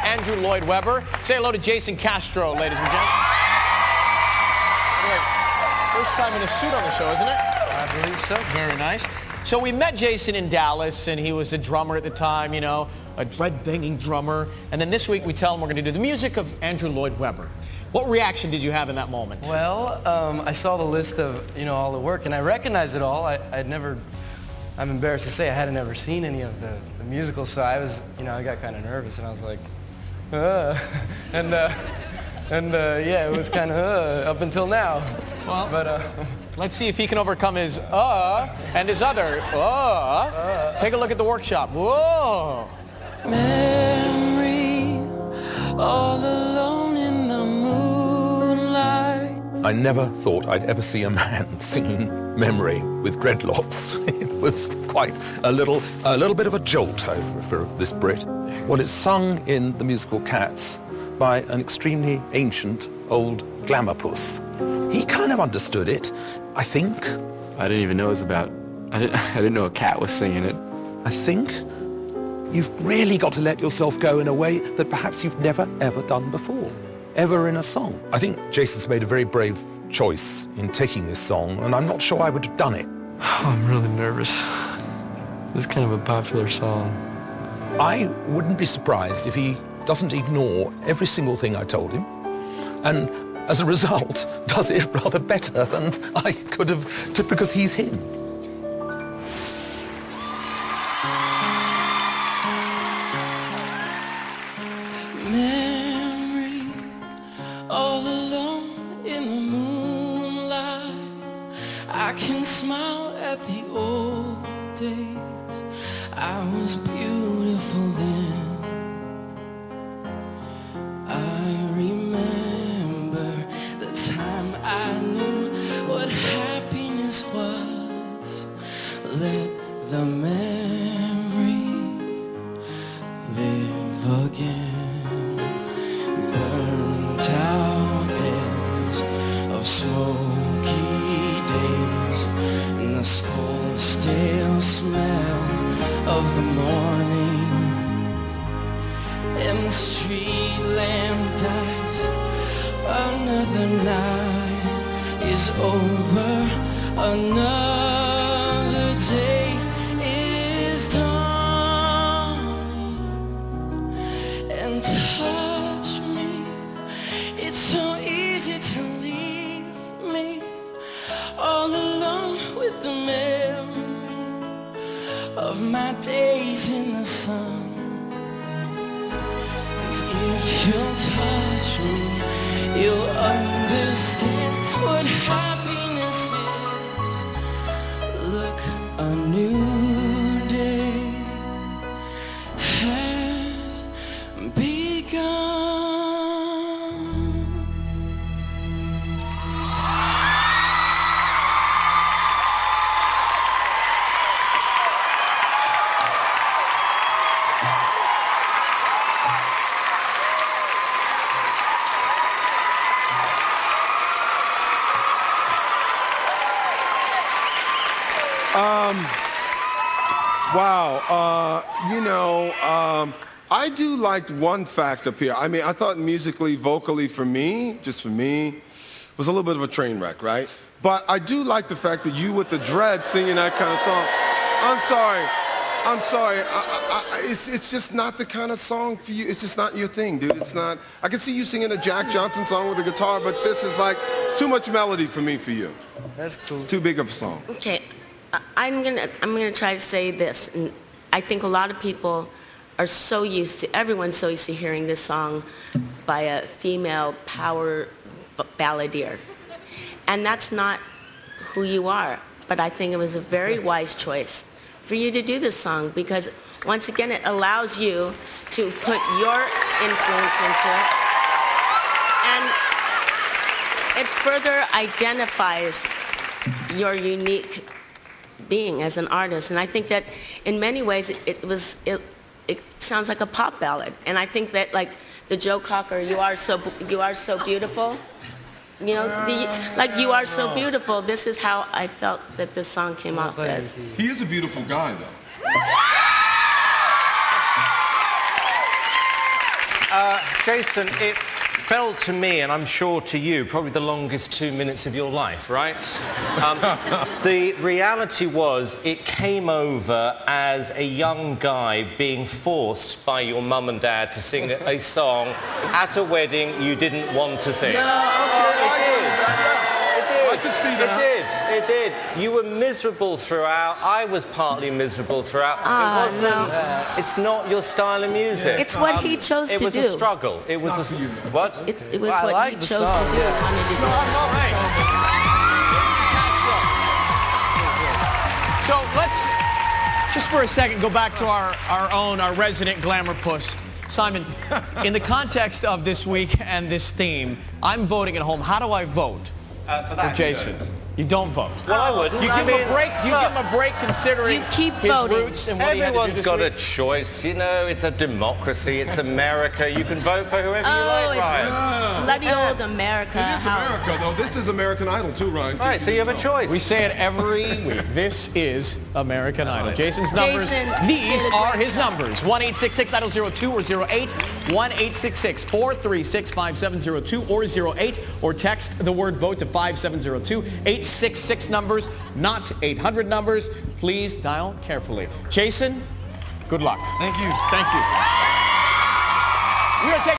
Andrew Lloyd Webber. Say hello to Jason Castro, ladies and gents. First time in a suit on the show, isn't it? I believe so. Very nice. So we met Jason in Dallas, and he was a drummer at the time, you know, a dread-banging drummer. And then this week we tell him we're going to do the music of Andrew Lloyd Webber. What reaction did you have in that moment? Well, I saw the list of, you know, all the work, and I recognized it all. I'm embarrassed to say I hadn't ever seen any of the musicals, so I was, you know, I got kind of nervous, and I was like, yeah, it was kind of up until now. Well, but let's see if he can overcome his and his other Take a look at the workshop. Whoa. Memory, all alone in the moonlight. I never thought I'd ever see a man singing Memory with dreadlocks. It was quite a little bit of a jolt for this Brit. Well, it's sung in the musical Cats by an extremely ancient old glamour-puss. He kind of understood it, I think. I didn't even know it was about, I didn't know a cat was singing it. I think you've really got to let yourself go in a way that perhaps you've never, ever done before, ever in a song. I think Jason's made a very brave choice in taking this song, and I'm not sure I would have done it. Oh, I'm really nervous. This is kind of a popular song. I wouldn't be surprised if he doesn't ignore every single thing I told him, and as a result, does it rather better than I could have, because he's him. Memory, all alone in the moonlight. I can smile at the old days. I was beautiful then. I remember the time I knew what happiness was. Let the memory live again. Burnt out ends of smoky days, and the cold stale smell of the morning, and the street lamp dies. Another night is over, another day is dawning. And touch me, it's so easy to leave me all alone with the memory of my days in the sun. And if you'll touch me, you'll understand what happiness is. Look, a new day has begun. Wow, I do like one fact up here. I mean, I thought musically, vocally, for me, just for me, was a little bit of a train wreck, right? But I do like the fact that you with the dread singing that kind of song. I'm sorry. It's just not the kind of song for you. It's just not your thing, dude. It's not. I can see you singing a Jack Johnson song with a guitar, but this is like, it's too much melody for me, for you. that's cool. It's too big of a song. Okay, I'm gonna try to say this, and I think a lot of people are so used to, everyone's so used to hearing this song by a female power balladeer, and that's not who you are. But I think it was a very wise choice for you to do this song, because once again it allows you to put your influence into it, and it further identifies your unique being as an artist. And I think that in many ways it sounds like a pop ballad. And I think that, like the Joe Cocker, you are so beautiful, you know, like You Are So Beautiful, this is how I felt that this song came off as. He is a beautiful guy, though. Jason, it felt to me, and I'm sure to you, probably the longest 2 minutes of your life, right? The reality was it came over as a young guy being forced by your mum and dad to sing a song at a wedding you didn't want to sing. I could see that. It did. You were miserable throughout. I was partly miserable throughout. It's not your style of music. It's what he chose to do. It was a struggle. It was a... What? It was what he chose to do. Wanted to do. So let's, just for a second, go back to our resident glamour puss. Simon, in the context of this week and this theme, I'm voting at home. How do I vote for Jason? You don't vote. Well, I wouldn't. Do you give him a break? Do you give him a break considering his roots and what he had to do Everyone's this got week? a choice. You know, it's a democracy. It's America. You can vote for whoever you like, Ryan. Bloody old America. It is America, though. This is American Idol, too, Ryan. Right, so you have a choice. We say it every week. This is American Idol. Jason's numbers. Jason These did a are great his job. numbers. 1-866-IDOL-02 or 08. 1-866-436-5702 or 08. Or text the word vote to 5702. 866 numbers, not 800 numbers. Please dial carefully. Jason, good luck. Thank you. Thank you. We are taking